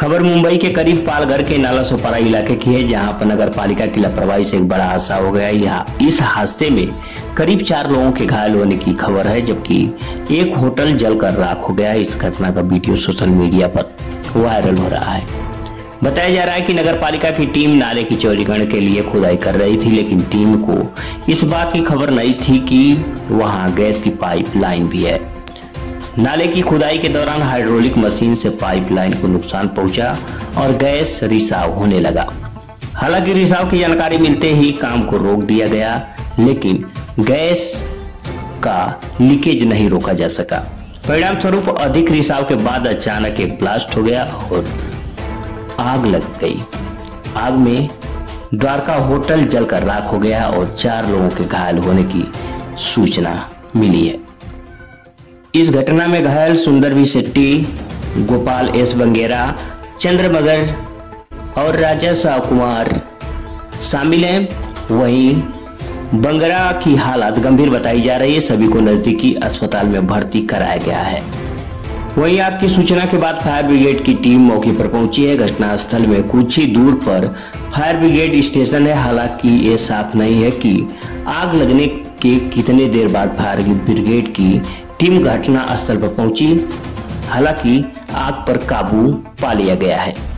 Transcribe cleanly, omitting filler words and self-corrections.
खबर मुंबई के करीब पालघर के नालासोपारा इलाके की है, जहां पर नगर पालिका की लापरवाही से एक बड़ा हादसा हो गया। इस हादसे में करीब 4 लोगों के घायल होने की खबर है, जबकि एक होटल जलकर राख हो गया। इस घटना का वीडियो सोशल मीडिया पर वायरल हो रहा है। बताया जा रहा है कि नगर पालिका की टीम नाले की चौड़ीकरण के लिए खुदाई कर रही थी, लेकिन टीम को इस बात की खबर नहीं थी कि वहां गैस की पाइप लाइन भी है। नाले की खुदाई के दौरान हाइड्रोलिक मशीन से पाइपलाइन को नुकसान पहुंचा और गैस रिसाव होने लगा। हालांकि रिसाव की जानकारी मिलते ही काम को रोक दिया गया, लेकिन गैस का लीकेज नहीं रोका जा सका। परिणाम स्वरूप अधिक रिसाव के बाद अचानक एक ब्लास्ट हो गया और आग लग गई। आग में द्वारका होटल जलकर राख हो गया और 4 लोगों के घायल होने की सूचना मिली है। इस घटना में घायल सुंदर वी शेट्टी, गोपाल एस बंगेरा, चंद्र मगर और राजा शाह कुमार शामिल हैं। वहीं बंगरा की हालत गंभीर बताई जा रही है। सभी को नजदीकी अस्पताल में भर्ती कराया गया है। वहीं आग की सूचना के बाद फायर ब्रिगेड की टीम मौके पर पहुंची है। घटनास्थल में कुछ ही दूर पर फायर ब्रिगेड स्टेशन है। हालांकि ये साफ नहीं है कि आग लगने के कितने देर बाद फायर ब्रिगेड की टीम घटना स्थल पर पहुंची। हालांकि आग पर काबू पा लिया गया है।